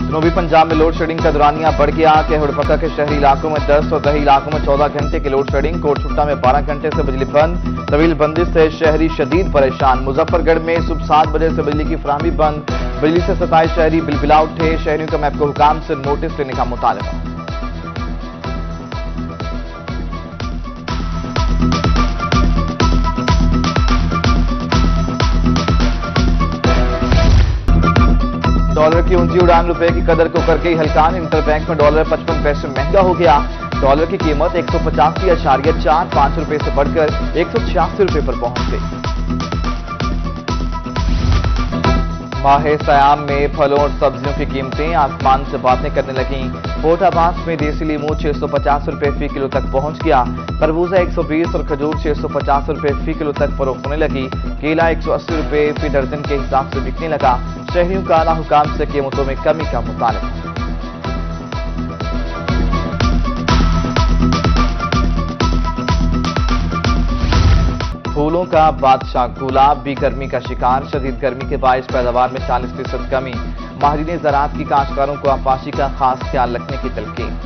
जनूबी पंजाब में load shedding का दौरानिया बढ़ गया। केहुड़पका के शहरी इलाकों में 10 और दही इलाकों में 14 घंटे की लोड शेडिंग। कोटछुट्टा में 12 घंटे से बिजली बंद। तवील बंदिश से शहरी शदीद परेशान। मुजफ्फरगढ़ में सुबह 7 बजे से बिजली की फराहमी बंद। बिजली से 27 शहरी बिलबिला उठे। शहरियों का महकमा हुकाम से नोटिस लेने का मुतालबा। डॉलर की ऊंची उड़ान, रुपए की कदर को करके ही हल्कान। इंटरबैंक में डॉलर 55 पैसे महंगा हो गया। डॉलर की कीमत 185.45 रुपए से बढ़कर 186 रुपए पर पहुंच गई। माह सयाम में फलों और सब्जियों की कीमतें आसमान से बातें करने लगीं। फोटाबाद में देसी लीमू 650 रुपए फी किलो तक पहुंच गया। तरबूजा 120 और खजूर 650 रुपए फी किलो तक फरोख्त होने लगी। केला 180 रुपए फी दर्जन के हिसाब से बिकने लगा। शहरियों का आला हुकाम से कीमतों में कमी का मुतालबा। फूलों का बादशाह गुलाब भी गर्मी का शिकार। शदीद गर्मी के बायस पैदावार में 40% कमी। माहिरीन ज़राअत की काश्तकारों को आपाशी का खास ख्याल रखने की तलकीन।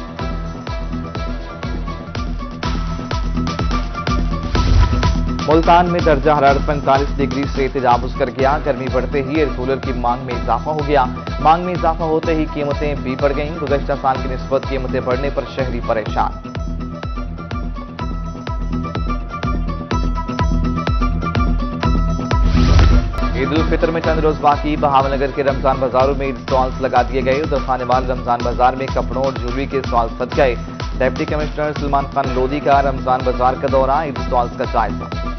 मुल्तान में दर्जा हरारत 45 डिग्री से तजावुज कर गया। गर्मी बढ़ते ही एयर कूलर की मांग में इजाफा हो गया। मांग में इजाफा होते ही कीमतें भी बढ़ गईं। गुज़श्ता साल की निस्बत कीमतें बढ़ने पर शहरी परेशान। ईद उल फितर में चंद रोज बाकी। बहावलनगर के रमजान बाजारों में ईद स्टॉल्स लगा दिए गए। उधर खानेवाल रमजान बाजार में कपड़ों और ज्वेलरी के स्टॉल सज गए। डिप्टी कमिश्नर सलमान खान लोधी का रमजान बाजार का दौरा, ईद स्टॉल्स का जायजा।